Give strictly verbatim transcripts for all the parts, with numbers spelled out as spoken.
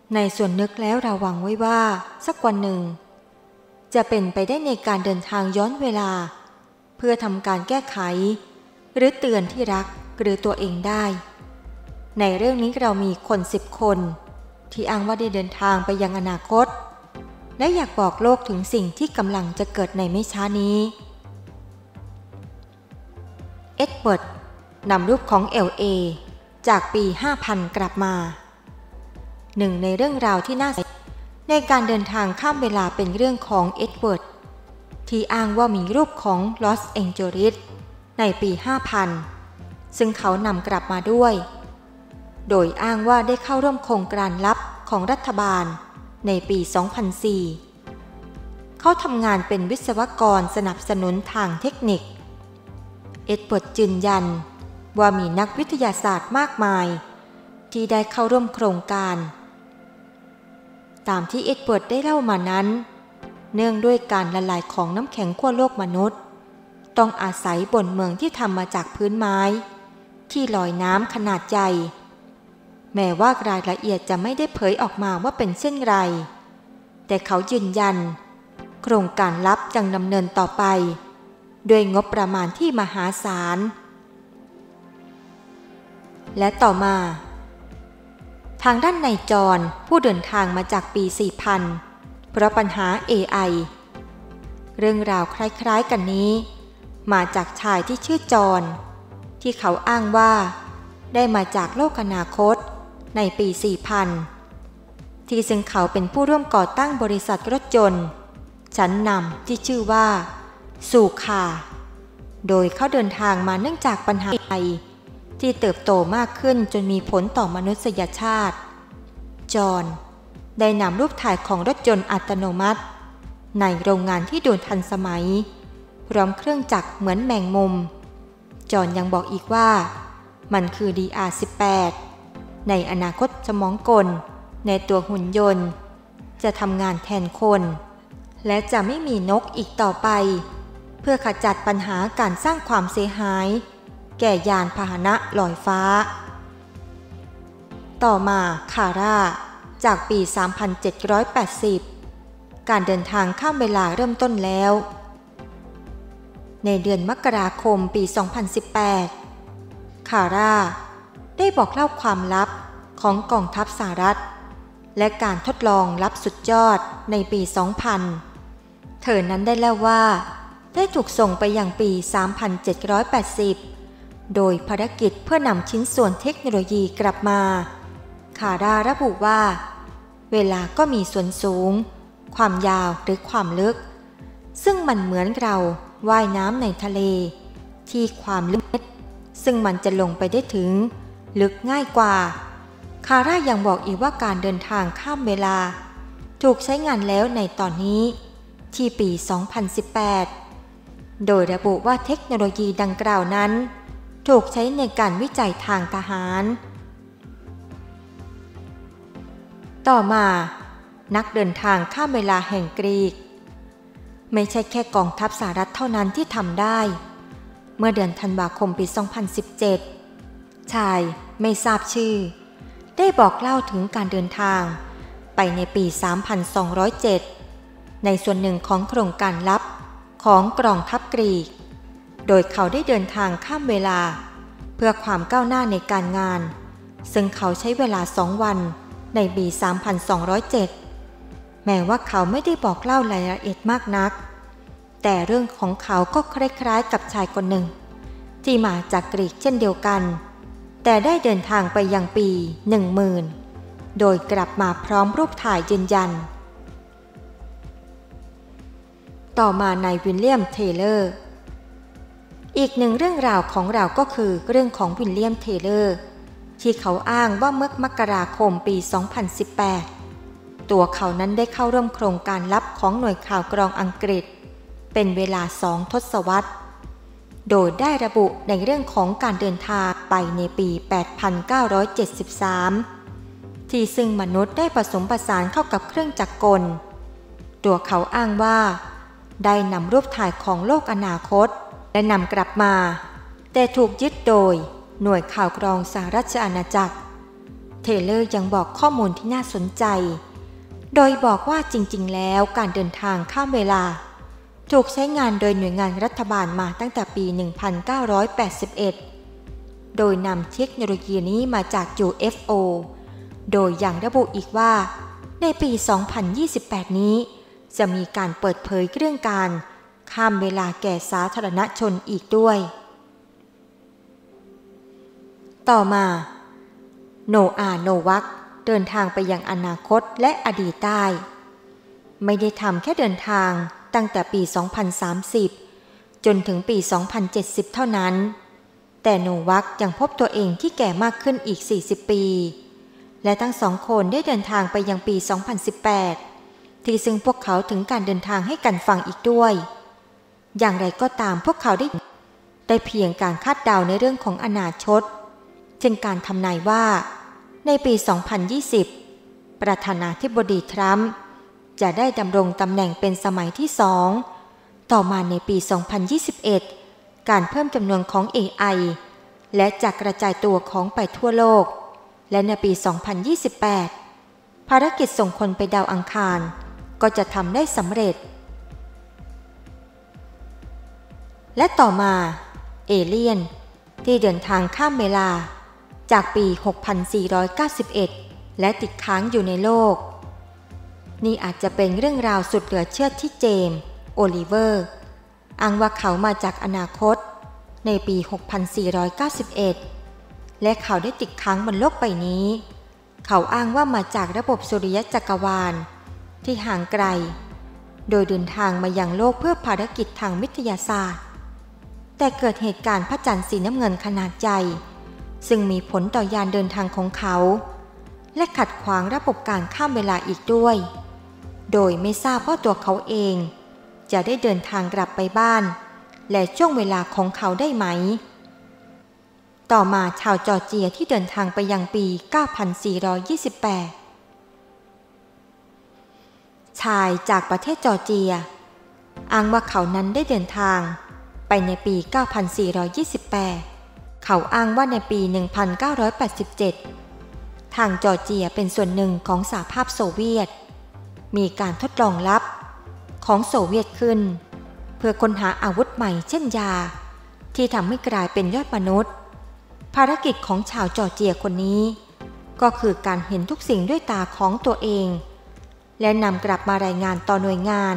ในส่วนนึกแล้วเราหวังไว้ว่าสักวันหนึ่งจะเป็นไปได้ในการเดินทางย้อนเวลาเพื่อทำการแก้ไขหรือเตือนที่รักหรือตัวเองได้ในเรื่องนี้เรามีคนสิบคนที่อ้างว่าได้เดินทางไปยังอนาคตและอยากบอกโลกถึงสิ่งที่กำลังจะเกิดในไม่ช้านี้เอ็ดเวิร์ดนำรูปของ แอล เอ จากปี ห้าพัน กลับมาหนึ่งในเรื่องราวที่น่าสนใจในการเดินทางข้ามเวลาเป็นเรื่องของเอ็ดเวิร์ดที่อ้างว่ามีรูปของลอสแองเจลิสในปี ห้าพัน ซึ่งเขานำกลับมาด้วยโดยอ้างว่าได้เข้าร่วมโครงการลับของรัฐบาลในปี สองพันสี่ เขาทำงานเป็นวิศวกรสนับสนุนทางเทคนิคเอ็ดเวิร์ดยืนยันว่ามีนักวิทยาศาสตร์มากมายที่ได้เข้าร่วมโครงการตามที่เอ็ดเวิร์ดได้เล่ามานั้นเนื่องด้วยการละลายของน้ำแข็งขั้วโลกมนุษย์ต้องอาศัยบนเมืองที่ทำมาจากพื้นไม้ที่ลอยน้ำขนาดใหญ่แม้ว่ารายละเอียดจะไม่ได้เผยออกมาว่าเป็นเช่นไรแต่เขายืนยันโครงการลับยังดำเนินต่อไปด้วยงบประมาณที่มหาศาลและต่อมาทางด้านนายจอห์นผู้เดินทางมาจากปี สี่พัน เพราะปัญหา เอ ไอ เรื่องราวคล้ายๆกันนี้มาจากชายที่ชื่อจอห์นที่เขาอ้างว่าได้มาจากโลกอนาคตในปี สี่พัน ที่ซึ่งเขาเป็นผู้ร่วมก่อตั้งบริษัทรถยนต์ชั้นนำที่ชื่อว่าซูคาโดยเขาเดินทางมาเนื่องจากปัญหา เอ ไอ ที่เติบโตมากขึ้นจนมีผลต่อมนุษยชาติจอห์นได้นำรูปถ่ายของรถยนต์อัตโนมัติในโรงงานที่ดูทันสมัยพร้อมเครื่องจักรเหมือนแมงมุมจอห์นยังบอกอีกว่ามันคือ ดี อาร์ สิบแปด ในอนาคตสมองกลในตัวหุ่นยนต์จะทำงานแทนคนและจะไม่มีนกอีกต่อไปเพื่อขจัดปัญหาการสร้างความเสียหายแก่ยานพาหนะลอยฟ้าต่อมาคาร่าจากปี สามพันเจ็ดร้อยแปดสิบ การเดินทางข้ามเวลาเริ่มต้นแล้วในเดือนมกราคมปี สองพันสิบแปด คาร่าได้บอกเล่าความลับของกองทัพสหรัฐและการทดลองลับสุดยอดในปี สองพัน เธอนั้นได้เล่าว่าได้ถูกส่งไปยังปี สามพันเจ็ดร้อยแปดสิบ โดยภารกิจเพื่อนำชิ้นส่วนเทคโนโลยีกลับมาคาร่าระบุว่าเวลาก็มีส่วนสูงความยาวหรือความลึกซึ่งมันเหมือนเราว่ายน้ำในทะเลที่ความลึกซึ่งมันจะลงไปได้ถึงลึกง่ายกว่าคาร่ายังบอกอีกว่าการเดินทางข้ามเวลาถูกใช้งานแล้วในตอนนี้ที่ปี สองพันสิบแปด โดยระบุว่าเทคโนโลยีดังกล่าวนั้นถูกใช้ในการวิจัยทางทหารต่อมานักเดินทางข้ามเวลาแห่งกรีกไม่ใช่แค่กองทัพสหรัฐเท่านั้นที่ทำได้เมื่อเดือนธันวาคมปี สองพันสิบเจ็ด ชายไม่ทราบชื่อได้บอกเล่าถึงการเดินทางไปในปี สามพันสองร้อยเจ็ด ในส่วนหนึ่งของโครงการลับของกองทัพกรีกโดยเขาได้เดินทางข้ามเวลาเพื่อความก้าวหน้าในการงานซึ่งเขาใช้เวลาสองวันในปี สามพันสองร้อยเจ็ด แม้ว่าเขาไม่ได้บอกเล่ารายละเอียดมากนักแต่เรื่องของเขาก็คล้ายๆกับชายคนหนึ่งที่มาจากกรีกเช่นเดียวกันแต่ได้เดินทางไปยังปี หนึ่งหมื่น โดยกลับมาพร้อมรูปถ่ายยืนยันต่อมานายวิลเลียมเทเลอร์อีกหนึ่งเรื่องราวของเราก็คือเรื่องของวิลเลียมเทเลอร์ที่เขาอ้างว่าเมื่อมกราคมปี สองพันสิบแปด ตัวเขานั้นได้เข้าร่วมโครงการลับของหน่วยข่าวกรองอังกฤษเป็นเวลาสองทศวรรษโดยได้ระบุในเรื่องของการเดินทางไปในปี แปดพันเก้าร้อยเจ็ดสิบสาม ที่ซึ่งมนุษย์ได้ผสมผสานเข้ากับเครื่องจักรกลตัวเขาอ้างว่าได้นำรูปถ่ายของโลกอนาคตและนำกลับมาแต่ถูกยึดโดยหน่วยข่าวกรองสหราชอาณาจักรเทเลอร์ยังบอกข้อมูลที่น่าสนใจโดยบอกว่าจริงๆแล้วการเดินทางข้ามเวลาถูกใช้งานโดยหน่วยงานรัฐบาลมาตั้งแต่ปี หนึ่งพันเก้าร้อยแปดสิบเอ็ด โดยนำเทคโนโลยีนี้มาจาก ยู เอฟ โอ โดยยังระบุอีกว่าในปี สองพันยี่สิบแปด นี้จะมีการเปิดเผยเรื่องการข้ามเวลาแก่สาธารณชนอีกด้วยต่อมาโนอาห์ โนวัคเดินทางไปยังอนาคตและอดีตได้ไม่ได้ทำแค่เดินทางตั้งแต่ปี สองพันสามสิบ จนถึงปี สองพันเจ็ดสิบ เท่านั้นแต่โนวัคยังพบตัวเองที่แก่มากขึ้นอีก สี่สิบ ปีและทั้งสองคนได้เดินทางไปยังปี สองพันสิบแปด ที่ซึ่งพวกเขาถึงการเดินทางให้กันฟังอีกด้วยอย่างไรก็ตามพวกเขาได้ได้เพียงการคาดเดาในเรื่องของอนาคตเช่นการทำนายว่าในปี สองพันยี่สิบ ประธานาธิบดีทรัมป์จะได้ดำรงตำแหน่งเป็นสมัยที่สองต่อมาในปี สองพันยี่สิบเอ็ด การเพิ่มจำนวนของ เอ ไอ และจะกระจายตัวของไปทั่วโลกและในปี สองพันยี่สิบแปด ภารกิจส่งคนไปดาวอังคารก็จะทำได้สำเร็จและต่อมาเอเลี่ยนที่เดินทางข้ามเวลาจากปี หกพันสี่ร้อยเก้าสิบเอ็ด และติดค้างอยู่ในโลกนี่อาจจะเป็นเรื่องราวสุดเหลือเชื่อที่เจมส์ โอลิเวอร์อ้างว่าเขามาจากอนาคตในปี หกพันสี่ร้อยเก้าสิบเอ็ด และเขาได้ติดค้างบนโลกใบนี้เขาอ้างว่ามาจากระบบสุริยะจักรวาลที่ห่างไกลโดยเดินทางมายังโลกเพื่อภารกิจทางวิทยาศาสตร์แต่เกิดเหตุการณ์พระจันทร์สีน้ำเงินขนาดใหญ่ซึ่งมีผลต่อยานเดินทางของเขาและขัดขวางระบบการข้ามเวลาอีกด้วยโดยไม่ทราบว่าตัวเขาเองจะได้เดินทางกลับไปบ้านและช่วงเวลาของเขาได้ไหมต่อมาชาวจอร์เจียที่เดินทางไปยังปี เก้าพันสี่ร้อยยี่สิบแปด ชายจากประเทศจอร์เจียอ้างว่าเขานั้นได้เดินทางไปในปี เก้าพันสี่ร้อยยี่สิบแปด เขาอ้างว่าในปี หนึ่งพันเก้าร้อยแปดสิบเจ็ด ทางจอร์เจียเป็นส่วนหนึ่งของสหภาพโซเวียตมีการทดลองลับของโซเวียตขึ้นเพื่อค้นหาอาวุธใหม่เช่นยาที่ทำให้กลายเป็นยอดมนุษย์ภารกิจของชาวจอร์เจียคนนี้ก็คือการเห็นทุกสิ่งด้วยตาของตัวเองและนำกลับมารายงานต่อหน่วยงาน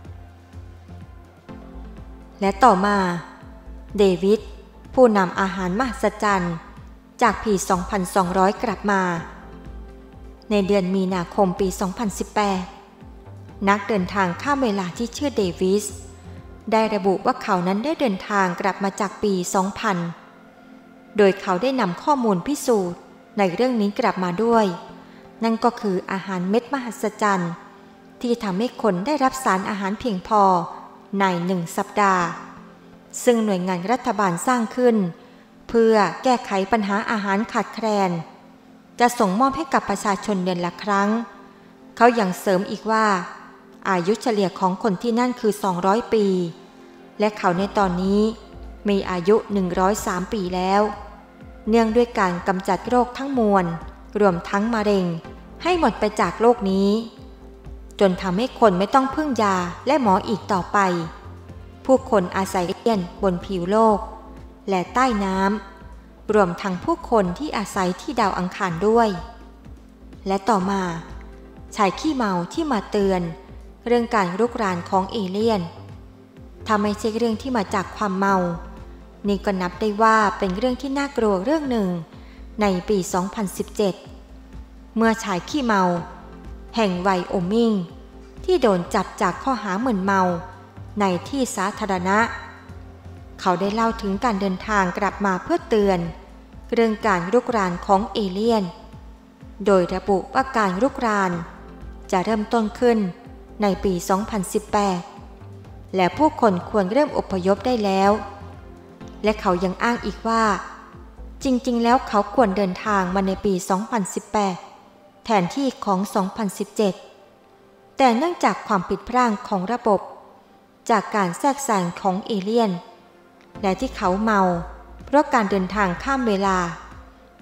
และต่อมาเดวิดผู้นำอาหารมหัศจรรย์จากปี สองพันสองร้อย กลับมาในเดือนมีนาคมปี สองพันสิบแปด นักเดินทางข้ามเวลาที่ชื่อเดวิสได้ระบุว่าเขานั้นได้เดินทางกลับมาจากปี สองพัน โดยเขาได้นำข้อมูลพิสูจน์ในเรื่องนี้กลับมาด้วยนั่นก็คืออาหารเม็ดมหัศจรรย์ที่ทำให้คนได้รับสารอาหารเพียงพอในหนึ่งสัปดาห์ซึ่งหน่วยงานรัฐบาลสร้างขึ้นเพื่อแก้ไขปัญหาอาหารขาดแคลนจะส่งมอบให้กับประชาชนเดือนละครั้งเขายังเสริมอีกว่าอายุเฉลี่ยของคนที่นั่นคือสองร้อยปีและเขาในตอนนี้มีอายุหนึ่งร้อยสามปีแล้วเนื่องด้วยการกำจัดโรคทั้งมวลรวมทั้งมะเร็งให้หมดไปจากโลกนี้จนทำให้คนไม่ต้องพึ่งยาและหมออีกต่อไปผู้คนอาศัยเลี้ยนบนผิวโลกและใต้น้ำรวมทั้งผู้คนที่อาศัยที่ดาวอังคารด้วยและต่อมาชายขี้เมาที่มาเตือนเรื่องการรุกรานของเอเลี่ยนถ้าไม่ใช่เรื่องที่มาจากความเมานี่ก็นับได้ว่าเป็นเรื่องที่น่ากลัวเรื่องหนึ่งในปี สองพันสิบเจ็ด เมื่อชายขี้เมาแห่งไวโอมิงที่โดนจับจากข้อหามึนเมาในที่สาธารณะเขาได้เล่าถึงการเดินทางกลับมาเพื่อเตือนเรื่องการรุกรานของเอเลี่ยนโดยระบุว่าการรุกรานจะเริ่มต้นขึ้นในปี สองพันสิบแปด และผู้คนควรเริ่มอพยพได้แล้วและเขายังอ้างอีกว่าจริงๆแล้วเขาควรเดินทางมาในปี สองพันสิบแปด แทนที่ของ สองพันสิบเจ็ด แต่เนื่องจากความผิดพลาดของระบบจากการแทรกแซงของเอเลี่ยนและที่เขาเมาเพราะการเดินทางข้ามเวลา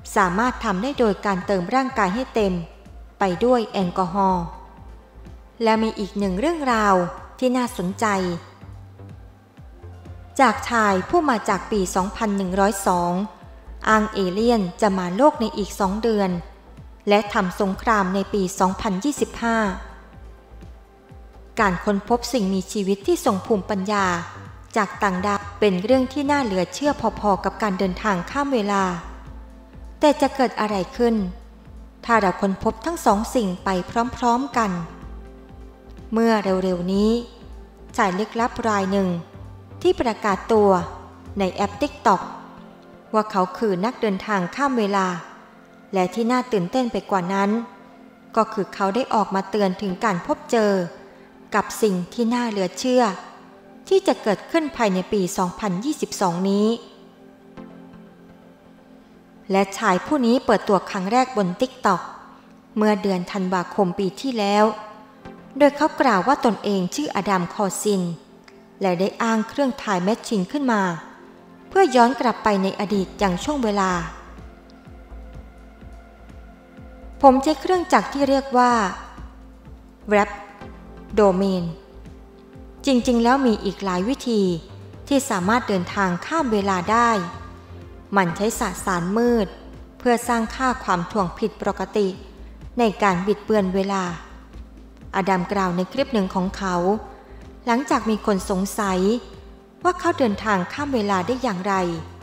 สามารถทำได้โดยการเติมร่างกายให้เต็มไปด้วยแอลกอฮอล์และมีอีกหนึ่งเรื่องราวที่น่าสนใจจากชายผู้มาจากปี สองพันหนึ่งร้อยสอง อ้างเอเลี่ยนจะมาโลกในอีกสองเดือนและทำสงครามในปี สองพันยี่สิบห้า การค้นพบสิ่งมีชีวิตที่ทรงภูมิปัญญาจากต่างดาวเป็นเรื่องที่น่าเหลือเชื่อพอๆกับการเดินทางข้ามเวลาแต่จะเกิดอะไรขึ้นถ้าเราค้นพบทั้งสองสิ่งไปพร้อมๆกันเมื่อเร็วๆนี้ชายลึกลับรายหนึ่งที่ประกาศตัวในแอป ติ๊กต็อก ว่าเขาคือนักเดินทางข้ามเวลาและที่น่าตื่นเต้นไปกว่านั้นก็คือเขาได้ออกมาเตือนถึงการพบเจอกับสิ่งที่น่าเหลือเชื่อที่จะเกิดขึ้นภายในปี สองพันยี่สิบสอง นี้และชายผู้นี้เปิดตัวครั้งแรกบน ติ๊กต็อก เมื่อเดือนธันวาคมปีที่แล้วโดยเขากล่าวว่าตนเองชื่ออดัม คอร์ซินและได้อ้างเครื่องถ่ายแมชชีนขึ้นมาเพื่อย้อนกลับไปในอดีตอย่างช่วงเวลาผมใช้เครื่องจักรที่เรียกว่า Wrap Domain จริงๆแล้วมีอีกหลายวิธีที่สามารถเดินทางข้ามเวลาได้มันใช้สสารมืดเพื่อสร้างค่าความถ่วงผิดปกติในการบิดเบือนเวลาอดัมกล่าวในคลิปหนึ่งของเขาหลังจากมีคนสงสัยว่าเขาเดินทางข้ามเวลาได้อย่างไร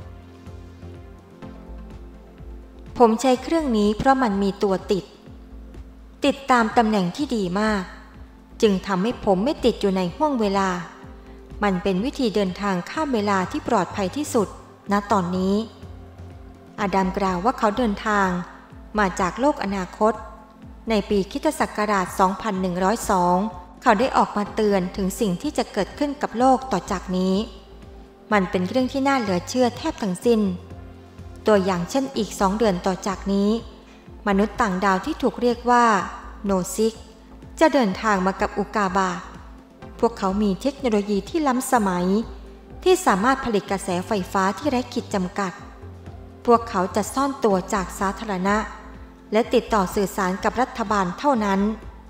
ผมใช้เครื่องนี้เพราะมันมีตัวติดติดตามตำแหน่งที่ดีมากจึงทำให้ผมไม่ติดอยู่ในห้วงเวลามันเป็นวิธีเดินทางข้ามเวลาที่ปลอดภัยที่สุดณตอนนี้อดัมกล่าวว่าเขาเดินทางมาจากโลกอนาคตในปีคริสตศักราช สองพันหนึ่งร้อยสอง เขาได้ออกมาเตือนถึงสิ่งที่จะเกิดขึ้นกับโลกต่อจากนี้มันเป็นเรื่องที่น่าเหลือเชื่อแทบทั้งสิ้นตัวอย่างเช่นอีกสองเดือนต่อจากนี้มนุษย์ต่างดาวที่ถูกเรียกว่าโนซิกจะเดินทางมากับอุกาบาตพวกเขามีเทคโนโลยีที่ล้ำสมัยที่สามารถผลิตกระแสไฟฟ้าที่ไร้ขีดจำกัดพวกเขาจะซ่อนตัวจากสาธารณะและติดต่อสื่อสารกับรัฐบาลเท่านั้น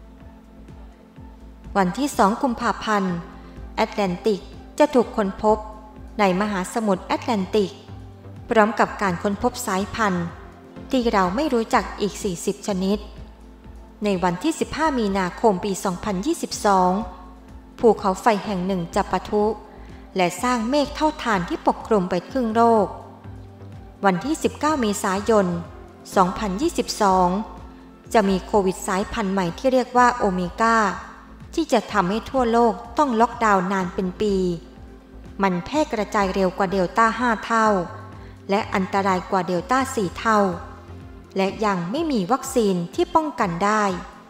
วันที่สองกุมภาพันธ์แอตแลนติกจะถูกค้นพบในมหาสมุทรแอตแลนติกพร้อมกับการค้นพบสายพันธุ์ที่เราไม่รู้จักอีกสี่สิบชนิดในวันที่สิบห้ามีนาคมปี สองพันยี่สิบสอง ภูเขาไฟแห่งหนึ่งจะปะทุและสร้างเมฆเท่าฐานที่ปกคลุมไปครึ่งโลกวันที่สิบเก้าเมษายน สองพันยี่สิบสอง จะมีโควิดสายพันธุ์ใหม่ที่เรียกว่าโอเมก้าที่จะทำให้ทั่วโลกต้องล็อกดาวน์นานเป็นปีมันแพร่กระจายเร็วกว่าเดลต้าห้าเท่าและอันตรายกว่าเดลต้าสี่เท่าและยังไม่มีวัคซีนที่ป้องกันได้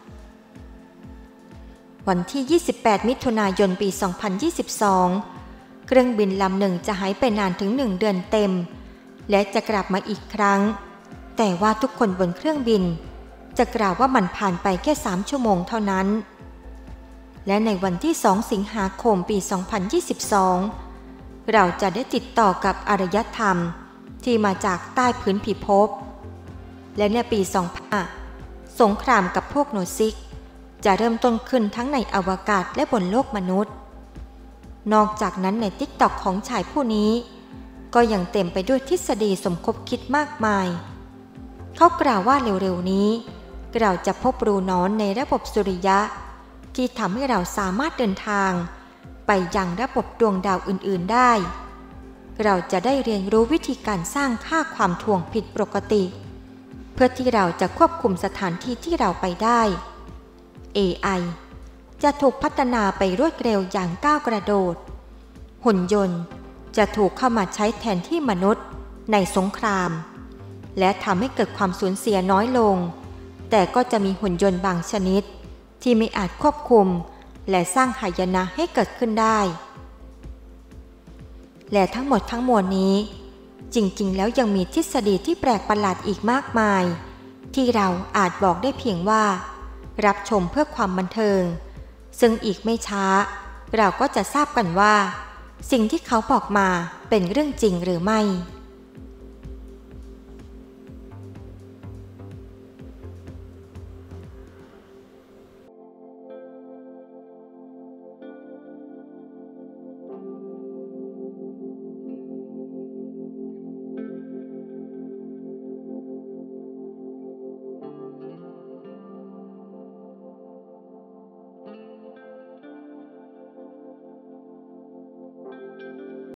วันที่ยี่สิบแปดมิถุนายนปี สองพันยี่สิบสอง เครื่องบินลำหนึ่งจะหายไปนานถึงหนึ่งเดือนเต็มและจะกลับมาอีกครั้งแต่ว่าทุกคนบนเครื่องบินจะกล่าวว่ามันผ่านไปแค่สามชั่วโมงเท่านั้นและในวันที่สองสิงหาคมปี สองพันยี่สิบสอง เราจะได้ติดต่อกับอารยธรรมที่มาจากใต้พื้นผิภพและในปี สองพัน สงครามกับพวกโนซิกจะเริ่มต้นขึ้นทั้งในอวกาศและบนโลกมนุษย์นอกจากนั้นใน ติ๊กต็อก ของชายผู้นี้ก็ยังเต็มไปด้วยทฤษฎีสมคบคิดมากมายเขากล่าวว่าเร็วๆนี้เราจะพบรูนอนในระบบสุริยะที่ทำให้เราสามารถเดินทางไปยังระบบดวงดาวอื่นๆได้เราจะได้เรียนรู้วิธีการสร้างค่าความถ่วงผิดปกติเพื่อที่เราจะควบคุมสถานที่ที่เราไปได้ เอ ไอ จะถูกพัฒนาไปรวดเร็วอย่างก้าวกระโดดหุ่นยนต์จะถูกเข้ามาใช้แทนที่มนุษย์ในสงครามและทำให้เกิดความสูญเสียน้อยลงแต่ก็จะมีหุ่นยนต์บางชนิดที่ไม่อาจควบคุมและสร้างหายนะให้เกิดขึ้นได้และทั้งหมดทั้งมวลนี้จริงๆแล้วยังมีทฤษฎีที่แปลกประหลาดอีกมากมายที่เราอาจบอกได้เพียงว่ารับชมเพื่อความบันเทิงซึ่งอีกไม่ช้าเราก็จะทราบกันว่าสิ่งที่เขาบอกมาเป็นเรื่องจริงหรือไม่